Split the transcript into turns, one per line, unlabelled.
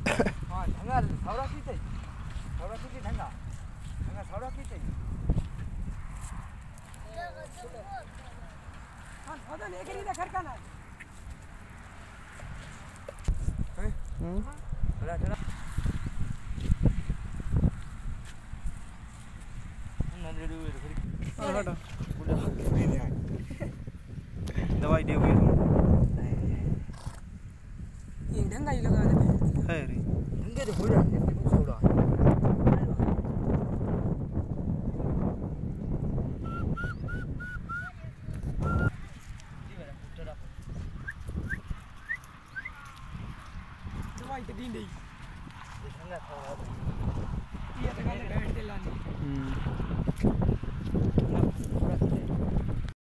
हां ढंगा सौरा की चाहिए सौरा की ढंगा ढंगा सौरा की चाहिए हां होदा ले करी दा खरका ना हैं चला चला ना ले रे फिर हटा बोले नहीं ले दवाई दे हुई ये ढंगा ही लगा दे है रे ढंगे तो हो रहा है सौरा दवाई तो दी नहीं ये ढंगा सौरा ये तो गाने बैठ के लाने